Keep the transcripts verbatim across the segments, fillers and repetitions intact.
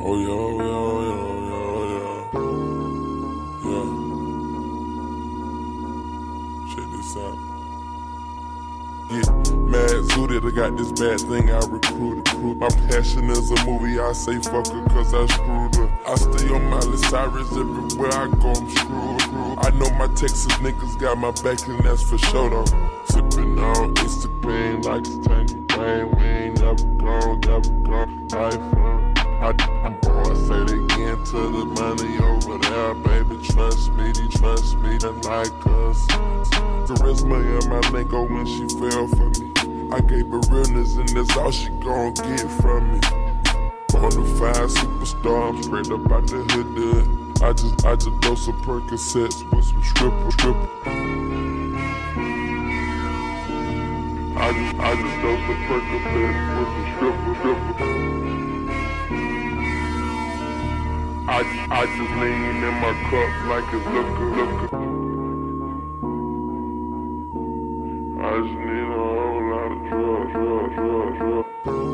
Oh yeah, oh yeah, oh yeah, oh yeah, yeah. Check this out. Yeah, mad zooted, I got this bad thing I recruited. My passion is a movie, I say fuck her cause I screwed her. I stay on Miley Cyrus everywhere I go, I'm screwed. I know my Texas niggas got my back and that's for sure though. Sippin' on Instagram like it's tangy rain. We ain't never gone, never gone, life fun. I, I'm bored, say they get to the money over there, baby. Trust me, they trust me, they like us. Charisma in my lingo when she fell for me. I gave her realness and that's all she gon' get from me. Bonafide superstar, I'm straight up out the hood. I just, I just dose some Percocets with some stripper, stripper. I just, I just dose some Percocets with some stripper, stripper. I, I just lean in my cup like it's liquor, liquor. I just need a whole lot of drugs, drugs, drugs, drugs.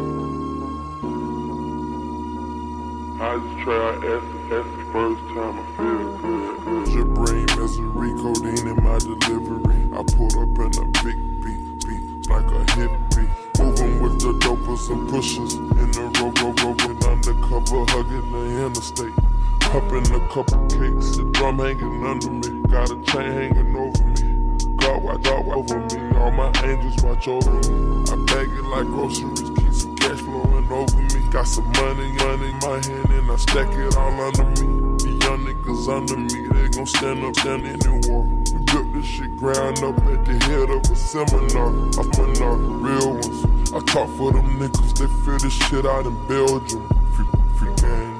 I just try acid, acid first time I feel good, good. Your brain misery, codeine in my delivery. I pulled up in a big beat, beat like a hip beat. Moving with the dopers and pushers in the row, row, row, and undercover, hugging the interstate. Popping a couple cakes, the drum hanging under me. Got a chain hanging over me. God watch out over me, all my angels watch over me. I bag it like groceries, keep some cash flowing over me. Got some money, money in my hand and I stack it all under me. The young niggas under me, they gon' stand up, stand in the war. We built this shit ground up at the head of a seminar. A seminar, real ones. I talk for them niggas, they feel this shit out in Belgium. Free, free gang.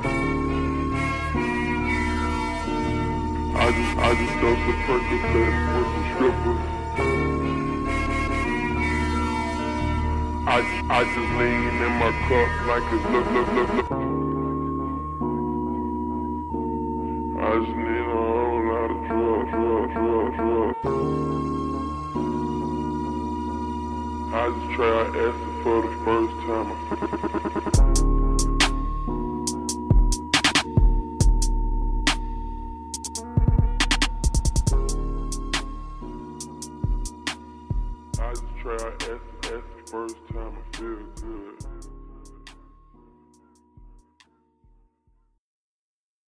I just, I just dose the Percocet with some strippers. I, I just lean in my cup like it's look, look, look, look. I just need a whole lot of drugs, drugs, drugs, drugs. I just try acid for the first time. I just try acid, acid first time I feel good.